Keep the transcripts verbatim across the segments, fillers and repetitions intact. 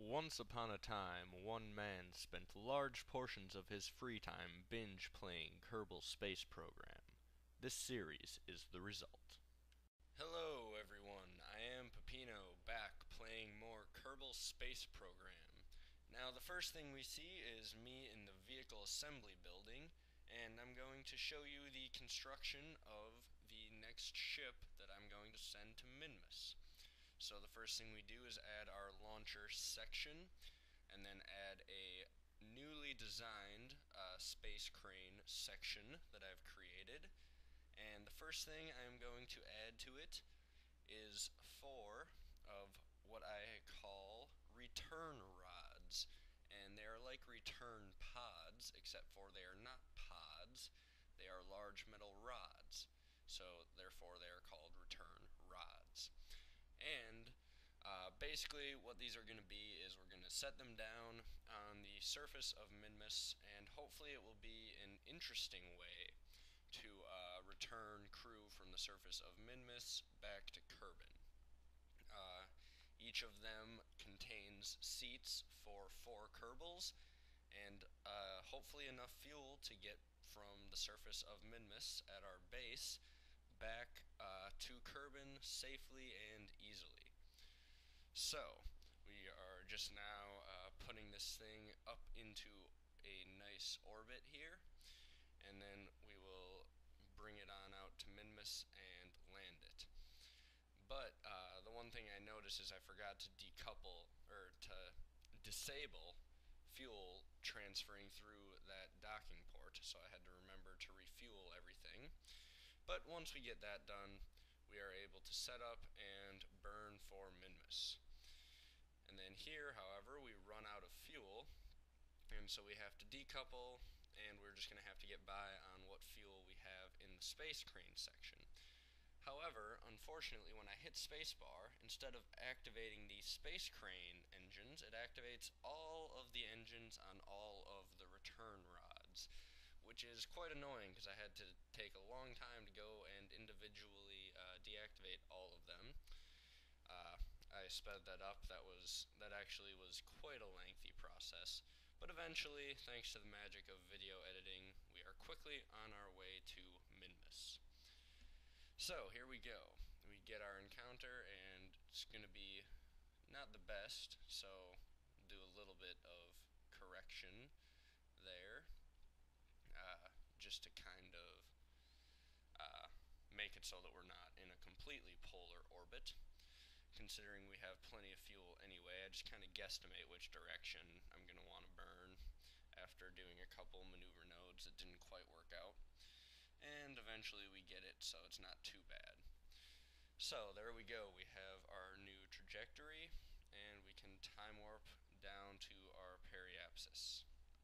Once upon a time, one man spent large portions of his free time binge playing Kerbal Space Program. This series is the result. Hello everyone, I am Peppino, back playing more Kerbal Space Program. Now the first thing we see is me in the vehicle assembly building, and I'm going to show you the construction of the next ship that I'm going to send to Minmus. So the first thing we do is add our launcher section, and then add a newly designed uh, space crane section that I've created. And the first thing I'm going to add to it is four of what I call return rods. And they are like return pods, except for they are not pods, they are large metal rods. So therefore they are called return rods. And uh, basically what these are going to be is we're going to set them down on the surface of Minmus, and hopefully it will be an interesting way to uh, return crew from the surface of Minmus back to Kerbin. Uh, each of them contains seats for four kerbals, and uh, hopefully enough fuel to get from the surface of Minmus at our base back uh, to Kerbin safely and easily. So, we are just now uh, putting this thing up into a nice orbit here, and then we will bring it on out to Minmus and land it. But uh, the one thing I noticed is I forgot to decouple, or to disable fuel transferring through that docking port, so I had to remember to refuel everything. But once we get that done, we are able to set up and burn for Minmus. And then here, however, we run out of fuel, and so we have to decouple, and we're just going to have to get by on what fuel we have in the space crane section. However, unfortunately, when I hit spacebar, instead of activating the space crane engines, it activates all of the engines on all of the return rods, which is quite annoying because I had to take a long time to go and individually uh, deactivate all of them. Uh, I sped that up. That was that actually was quite a lengthy process, but eventually, thanks to the magic of video editing, we are quickly on our way to Minmus. So here we go. We get our encounter, and it's going to be not the best, so do a little bit of correction there. Uh, just to kind of uh, make it so that we're not in a completely polar orbit. Considering we have plenty of fuel anyway, I just kind of guesstimate which direction I'm going to want to burn after doing a couple maneuver nodes that didn't quite work out. And eventually we get it, so it's not too bad. So there we go, we have our new trajectory, and we can time warp down to our periapsis.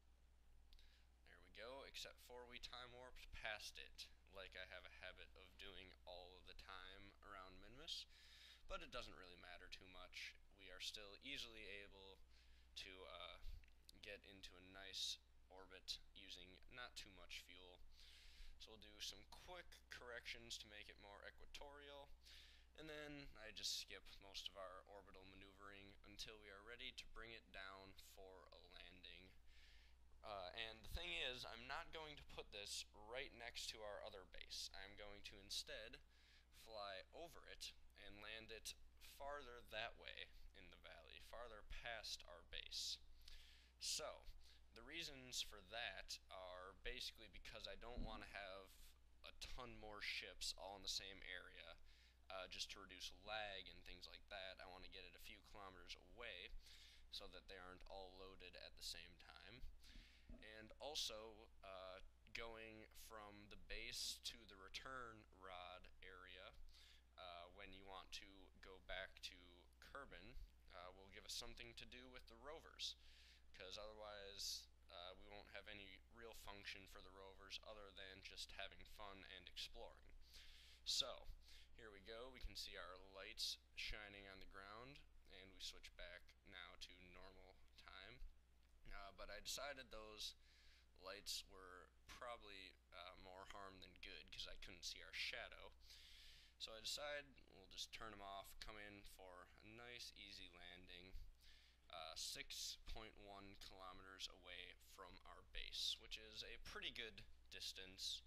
There we go, except for we time warped past it, like I have a habit of doing all of the time around Minmus, but it doesn't really matter too much. We are still easily able to uh, get into a nice orbit using not too much fuel. So we'll do some quick corrections to make it more equatorial, and then I just skip most of our orbital maneuvering until we are ready to bring it down for a landing. Uh, and the thing is, I'm not going to put this right next to our other base. I'm going to instead fly over it and land it farther that way in the valley, farther past our base. So, the reasons for that are basically because I don't want to have a ton more ships all in the same area, uh, just to reduce lag and things like that. I want to get it a few kilometers away so that they aren't all loaded at the same time. And also, uh, going from the base to the return rod area, uh, when you want to go back to Kerbin, uh, will give us something to do with the rovers, because otherwise uh, we won't have any real function for the rovers other than just having fun and exploring. So, here we go, we can see our lights shining on the ground, and we switch back now to normal time. Uh, but I decided those lights were probably uh, more harm than good because I couldn't see our shadow. So I decided we'll just turn them off, come in for a nice easy landing, uh, six point one kilometers away from our base, which is a pretty good distance.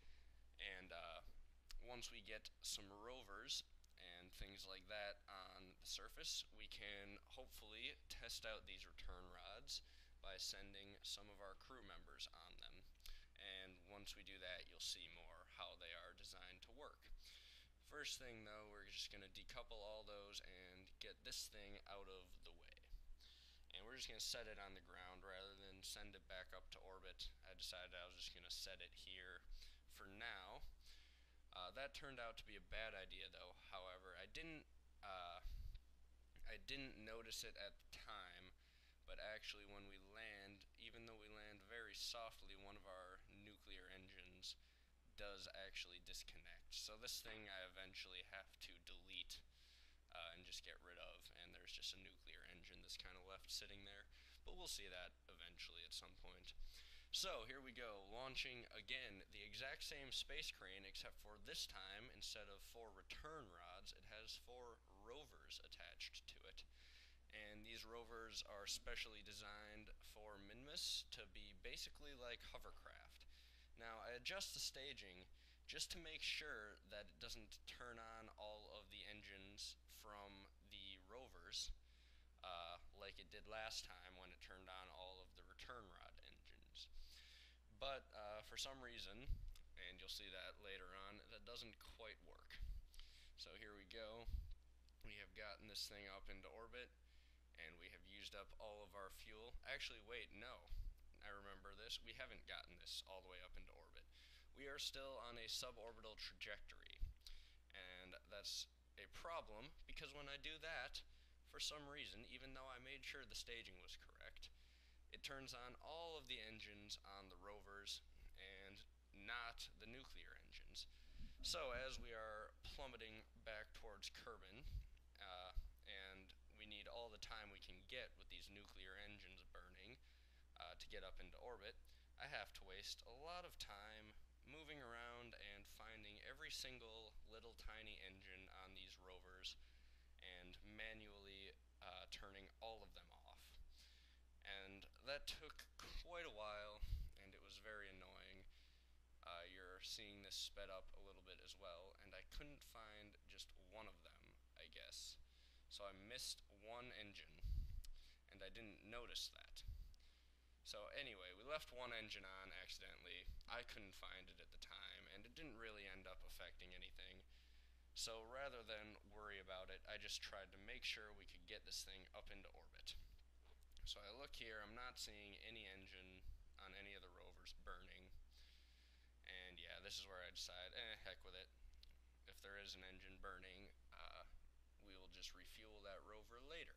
And uh, once we get some rovers and things like that on the surface, we can hopefully test out these return rods by sending some of our crew members on them. And once we do that, you'll see more how they are designed to work. First thing though, we're just going to decouple all those and get this thing out of the way. And we're just going to set it on the ground rather than send it back up to orbit. I decided I was just going to set it here for now. Uh, that turned out to be a bad idea though. However, I didn't uh, I didn't notice it at the time, but actually when we land, even though we land very softly, one of our nuclear engines does actually disconnect. So this thing I eventually have to delete uh, and just get rid of, and there's just a nuclear engine that's kind of left sitting there, but we'll see that eventually at some point. So here we go, launching again the exact same space crane, except for this time, instead of four return rods, it has four rovers attached to it. And these rovers are specially designed for Minmus to be basically like hovercraft. Now, I adjust the staging just to make sure that it doesn't turn on all of the engines from the rovers uh, like it did last time when it turned on all of the return rod engines. But uh, for some reason, and you'll see that later on, that doesn't quite work. So here we go. We have gotten this thing up into orbit, and we have used up all of our fuel. Actually, wait, no. I remember this. We haven't gotten this all the way up into orbit. We are still on a suborbital trajectory, and that's a problem because when I do that, for some reason, even though I made sure the staging was correct, it turns on all of the engines on the rovers and not the nuclear engines. So as we are plummeting back towards Kerbin, uh, and we need all the time we can get with these nuclear engines burning, Uh, to get up into orbit, I have to waste a lot of time moving around and finding every single little tiny engine on these rovers and manually uh, turning all of them off. And that took quite a while, and it was very annoying. Uh, you're seeing this sped up a little bit as well, and I couldn't find just one of them, I guess. So I missed one engine, and I didn't notice that. So anyway, we left one engine on accidentally. I couldn't find it at the time, and it didn't really end up affecting anything. So rather than worry about it, I just tried to make sure we could get this thing up into orbit. So I look here, I'm not seeing any engine on any of the rovers burning. And yeah, this is where I decide, eh, heck with it. If there is an engine burning, uh, we will just refuel that rover later.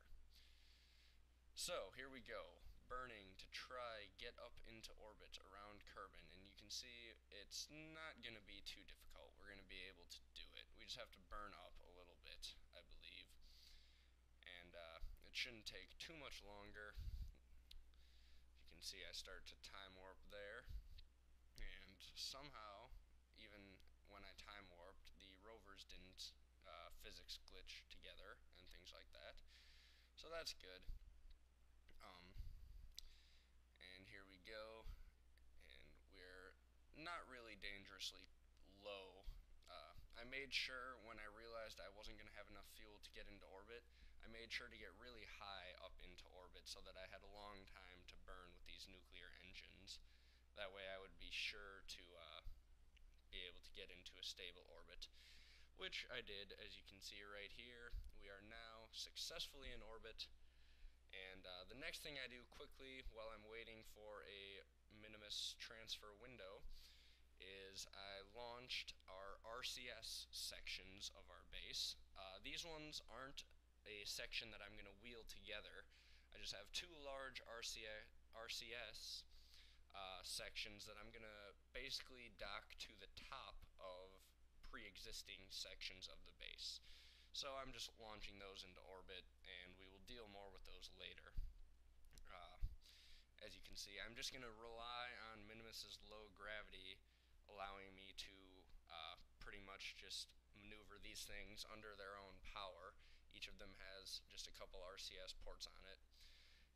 So here we go. Burning to try get up into orbit around Kerbin, and you can see it's not going to be too difficult. We're going to be able to do it. We just have to burn up a little bit, I believe, and uh, it shouldn't take too much longer. You can see I start to time warp there, and somehow, even when I time warped, the rovers didn't uh, physics glitch together and things like that, so that's good. Um, And here we go, and we're not really dangerously low. Uh, I made sure when I realized I wasn't going to have enough fuel to get into orbit, I made sure to get really high up into orbit so that I had a long time to burn with these nuclear engines. That way I would be sure to uh, be able to get into a stable orbit, which I did, as you can see right here. We are now successfully in orbit. And uh, the next thing I do quickly while I'm waiting for a Minmus transfer window is I launched our R C S sections of our base. Uh, these ones aren't a section that I'm going to wheel together. I just have two large R C S uh, sections that I'm going to basically dock to the top of pre-existing sections of the base. So I'm just launching those into orbit, and we will deal more with those later. Uh, as you can see, I'm just going to rely on Minmus's low gravity, allowing me to uh, pretty much just maneuver these things under their own power. Each of them has just a couple R C S ports on it.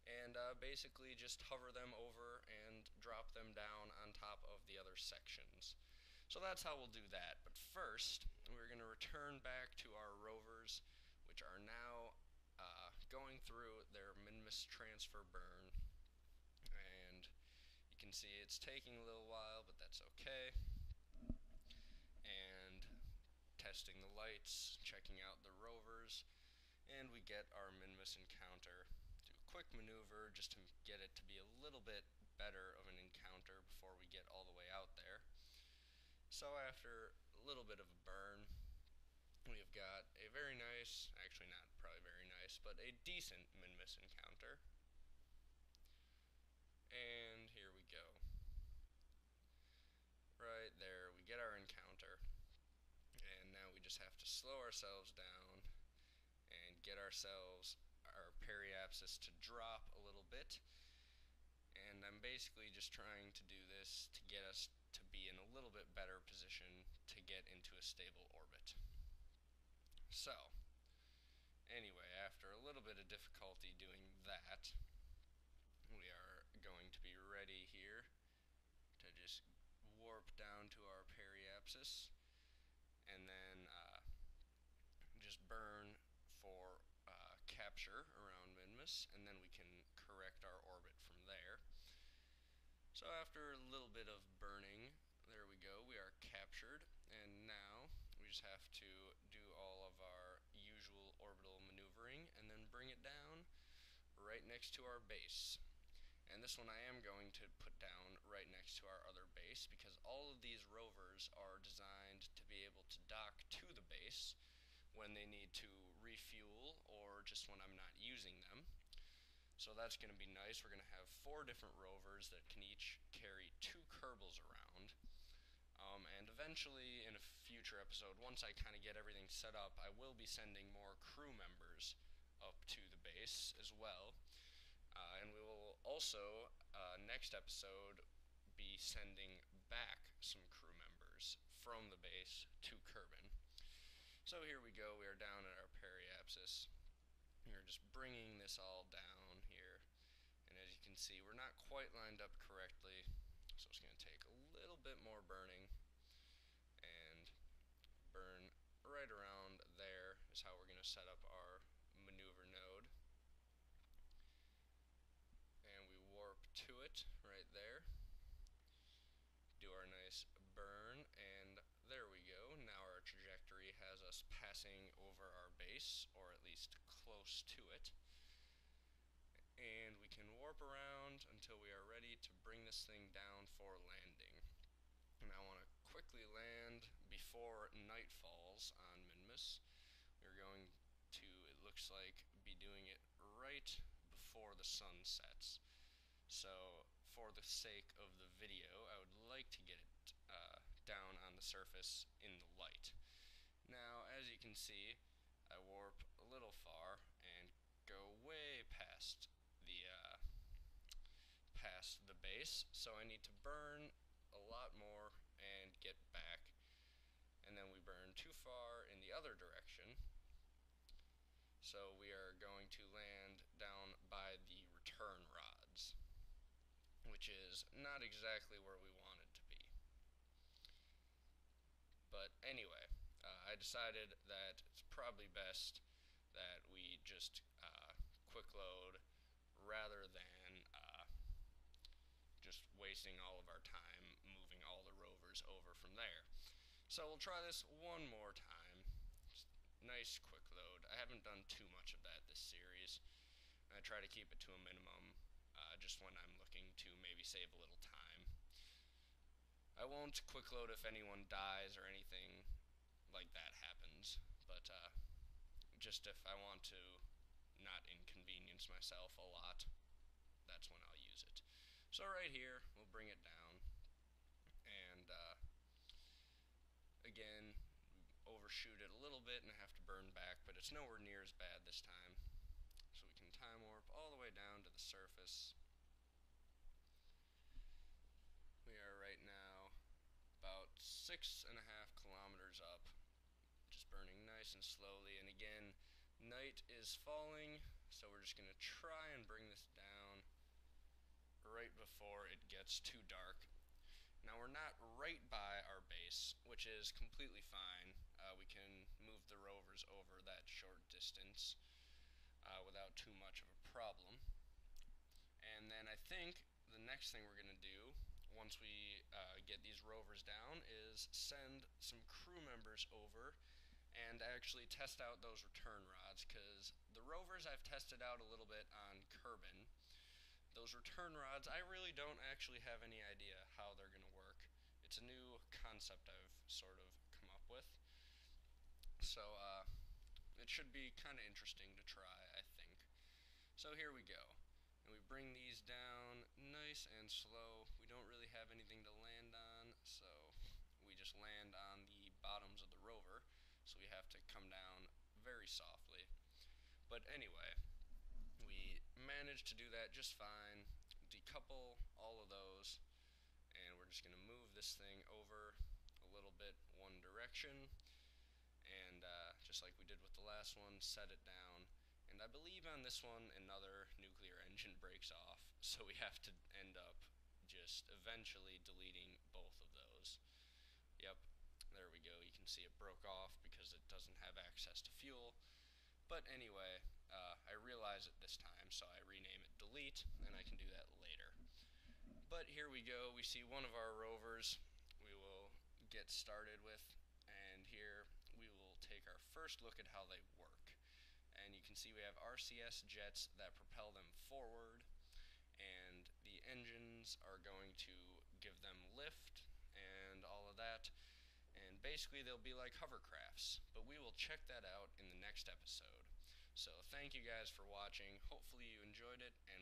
and uh, basically just hover them over and drop them down on top of the other sections. So that's how we'll do that. But first, we're going to return back to our rovers, which are now uh, going through their Minmus transfer burn. And you can see it's taking a little while, but that's okay. And testing the lights, checking out the rovers, and we get our Minmus encounter. Do a quick maneuver just to get it to be a little bit better of an encounter before we get all the way out there. So after a little bit of a burn, we have got a very nice, actually not probably very nice, but a decent Minmus encounter. And here we go. Right there, we get our encounter. And now we just have to slow ourselves down and get ourselves, our periapsis to drop a little bit. And I'm basically just trying to do this to get us to be in a little bit better position to get into a stable orbit. So, anyway, after a little bit of difficulty doing that, we are going to be ready here to just warp down to our periapsis and then uh, just burn for uh, capture around Minmus, and then we can correct our orbit from there. So after a little bit of burning, there we go, we are captured, and now we just have to do all of our usual orbital maneuvering and then bring it down right next to our base. And this one I am going to put down right next to our other base because all of these rovers are designed to be able to dock to the base when they need to refuel or just when I'm not using them. So that's going to be nice. We're going to have four different rovers that can each carry two kerbals around. Um, and eventually, in a future episode, once I kind of get everything set up, I will be sending more crew members up to the base as well. Uh, and we will also, uh, next episode, be sending back some crew members from the base to Kerbin. So here we go. We are down at our periapsis. We're just bringing this all down here. And as you can see, we're not quite lined up correctly. So it's going to take a little bit more burning. And burn right around there is how we're going to set up our maneuver node. And we warp to it right there. Do our nice burn, and there we go. Now our trajectory has us passing over our base, or at least close to it. And we can warp around until we are ready to bring this thing down for landing. And I want to quickly land before night falls on Minmus. We're going to, it looks like, be doing it right before the sun sets. So for the sake of the video, I would like to get it uh, down on the surface in the light. Now, as you can see, I warp a little far and go way past the uh, past the base, so I need to burn a lot more and get back. And then we burn too far in the other direction, so we are going to land down by the return rods, which is not exactly where we wanted to be. But anyway, uh, I decided that it's probably best that we just uh, quick load rather than uh, just wasting all of our time moving all the rovers over from there. So we'll try this one more time. Just nice quick load. I haven't done too much of that this series. I try to keep it to a minimum uh, just when I'm looking to maybe save a little time. I won't quick load if anyone dies or anything like that happens, but uh, just if I want to not inconvenience myself a lot, that's when I'll use it. So right here, we'll bring it down, and uh, again, overshoot it a little bit and have to burn back, but it's nowhere near as bad this time. So we can time warp all the way down to the surface. We are right now about six and a half kilometers up, just burning nice and slowly. And again, night is falling, So we're just going to try and bring this down right before it gets too dark. Now we're not right by our base, which is completely fine. Uh, we can move the rovers over that short distance uh, without too much of a problem. And then I think the next thing we're going to do once we uh, get these rovers down is send some crew members over and actually test out those return rods, because the rovers I've tested out a little bit on Kerbin. Those return rods, I really don't actually have any idea how they're going to work. It's a new concept I've sort of come up with. So uh, it should be kind of interesting to try, I think. So here we go. And we bring these down nice and slow. We don't really have anything to land on, so we just land on the bottoms of the rover. So we have to come down very softly. But anyway, we managed to do that just fine. Decouple all of those, and we're just going to move this thing over a little bit one direction, and uh, just like we did with the last one, set it down. And I believe on this one another nuclear engine breaks off, so we have to end up just eventually deleting both of those. Yep, there we go. You can see it broke off because it doesn't have access to fuel. But anyway, uh, I realize it this time, so I rename it delete, and I can do that later. But here we go. We see one of our rovers we will get started with, and here we will take our first look at how they work. And you can see we have R C S jets that propel them forward, and the engines are going to give them lift and all of that. And basically they'll be like hovercrafts, but we will check that out in the next episode. So thank you guys for watching. Hopefully you enjoyed it,